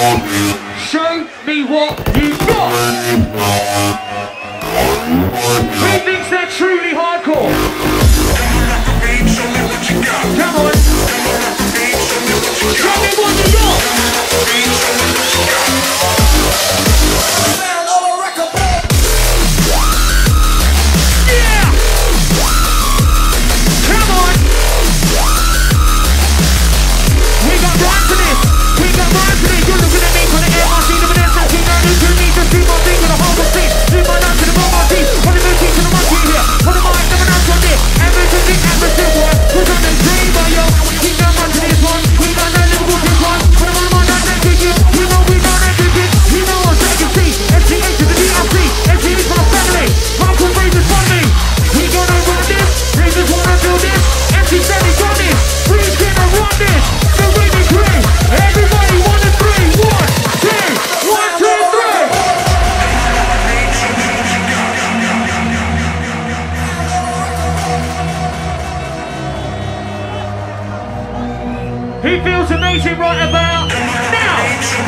Show me what you got. Who thinks they're truly hardcore? Come on. Show me what you got. Yeah. Come on. We got rhymes for this. We got rhymes for this. You're looking at me for the air. I see the minutes. I see that you do me. Just do my thing with a whole of things. Do my dance to the ball, my teeth. What the moon teeth to the monkey here. What the mind never dance on this. Everything, everything, boy. Who's on the dream, boy, yo? We got rhymes for this one. We got that little this one. What am I on that next digit? You know we got that digit. You know what's vacancy. SGA to the DRC. SGA for my family. Hardcore Razors for me. We gonna run this. Razors wanna do this. MC said he's on this. We gonna run this. So we be great. Everybody 1 and 3. 1, 2, 1, 2, 3. He feels amazing right about now.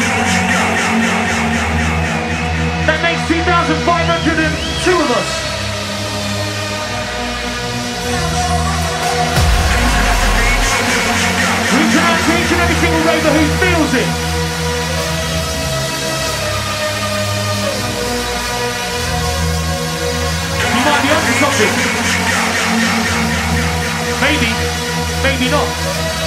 That makes 2,502 of us. Reaching out to each and every single raver who feels it. You might be onto something. Maybe, maybe not.